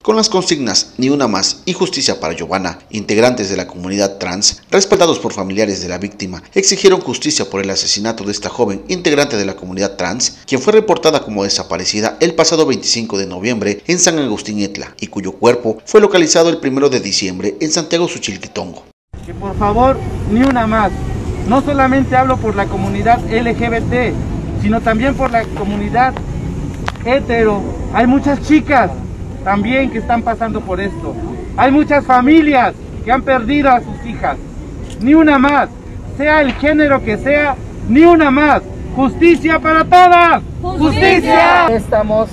Con las consignas Ni una más y Justicia para Giovanna, integrantes de la comunidad trans, respaldados por familiares de la víctima, exigieron justicia por el asesinato de esta joven integrante de la comunidad trans, quien fue reportada como desaparecida el pasado 25 de noviembre en San Agustín Etla y cuyo cuerpo fue localizado el 1 de diciembre en Santiago Suchilquitongo. Que por favor, ni una más. No solamente hablo por la comunidad LGBT, sino también por la comunidad hetero. Hay muchas chicas también que están pasando por esto. Hay muchas familias que han perdido a sus hijas. Ni una más, sea el género que sea, ni una más. Justicia para todas. ¡Justicia! Estamos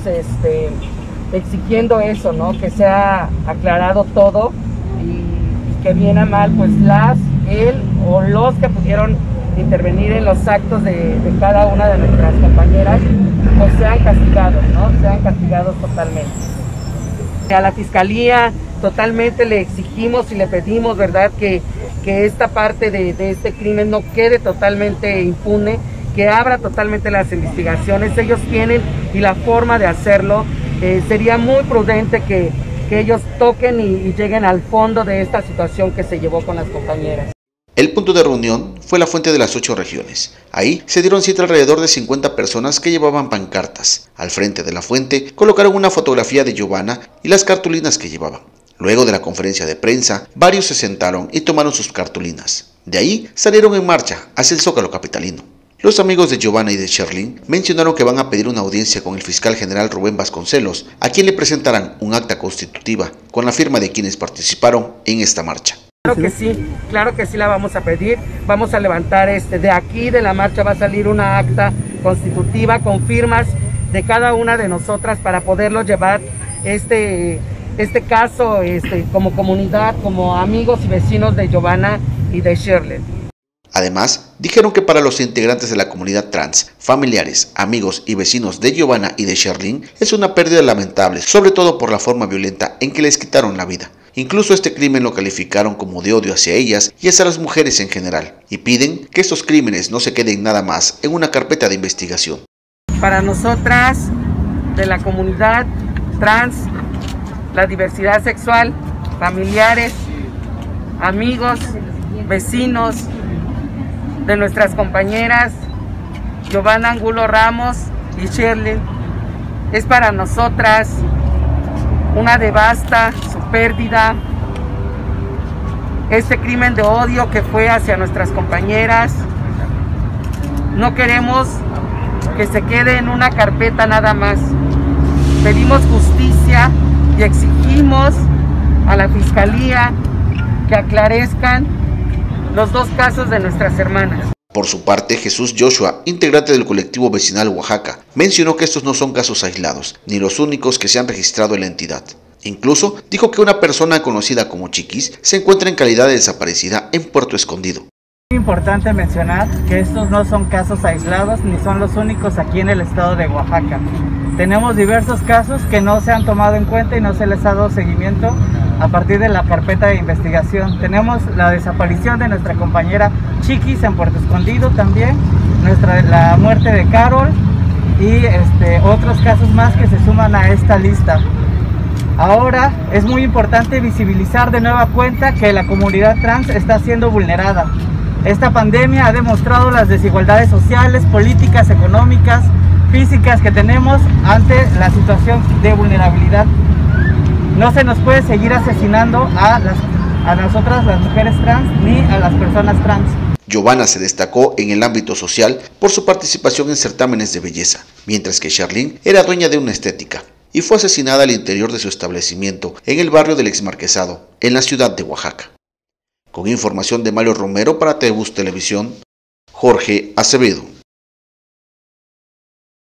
exigiendo eso, ¿no? Que sea aclarado todo y que bien a mal, pues él o los que pudieron intervenir en los actos de cada una de nuestras compañeras, pues sean castigados, ¿no? Sean castigados totalmente. A la Fiscalía totalmente le exigimos y le pedimos, ¿verdad?, que esta parte de este crimen no quede totalmente impune, que abra totalmente las investigaciones. Ellos tienen y la forma de hacerlo. Sería muy prudente que ellos toquen y lleguen al fondo de esta situación que se llevó con las compañeras. El punto de reunión fue la fuente de las 8 regiones. Ahí se dieron cita alrededor de 50 personas que llevaban pancartas. Al frente de la fuente colocaron una fotografía de Giovanna y las cartulinas que llevaban. Luego de la conferencia de prensa, varios se sentaron y tomaron sus cartulinas. De ahí salieron en marcha hacia el Zócalo capitalino. Los amigos de Giovanna y de Sherlyn mencionaron que van a pedir una audiencia con el fiscal general Rubén Vasconcelos, a quien le presentarán un acta constitutiva con la firma de quienes participaron en esta marcha. Claro que sí la vamos a pedir. Vamos a levantar de aquí de la marcha va a salir una acta constitutiva con firmas de cada una de nosotras para poderlo llevar este caso como comunidad, como amigos y vecinos de Giovanna y de Sherlyn. Además, dijeron que para los integrantes de la comunidad trans, familiares, amigos y vecinos de Giovanna y de Sherlyn, es una pérdida lamentable, sobre todo por la forma violenta en que les quitaron la vida. Incluso este crimen lo calificaron como de odio hacia ellas y hacia las mujeres en general, y piden que estos crímenes no se queden nada más en una carpeta de investigación. Para nosotras, de la comunidad trans, la diversidad sexual, familiares, amigos, vecinos, de nuestras compañeras Giovanna Angulo Ramos y Sherlyn, es para nosotras una devasta su pérdida, este crimen de odio que fue hacia nuestras compañeras. No queremos que se quede en una carpeta nada más. Pedimos justicia y exigimos a la Fiscalía que aclarezcan los dos casos de nuestras hermanas. Por su parte, Jesús Joshua, integrante del colectivo vecinal Oaxaca, mencionó que estos no son casos aislados, ni los únicos que se han registrado en la entidad. Incluso dijo que una persona conocida como Chiquis se encuentra en calidad de desaparecida en Puerto Escondido. Es importante mencionar que estos no son casos aislados ni son los únicos aquí en el estado de Oaxaca. Tenemos diversos casos que no se han tomado en cuenta y no se les ha dado seguimiento a partir de la carpeta de investigación. Tenemos la desaparición de nuestra compañera Chiquis en Puerto Escondido también, la muerte de Carol y otros casos más que se suman a esta lista. Ahora es muy importante visibilizar de nueva cuenta que la comunidad trans está siendo vulnerada. Esta pandemia ha demostrado las desigualdades sociales, políticas, económicas, físicas que tenemos ante la situación de vulnerabilidad. No se nos puede seguir asesinando a nosotras las mujeres trans ni a las personas trans. Giovanna se destacó en el ámbito social por su participación en certámenes de belleza, mientras que Sherlyn era dueña de una estética y fue asesinada al interior de su establecimiento en el barrio del Exmarquesado, en la ciudad de Oaxaca. Con información de Mario Romero para Tebus Televisión, Jorge Acevedo.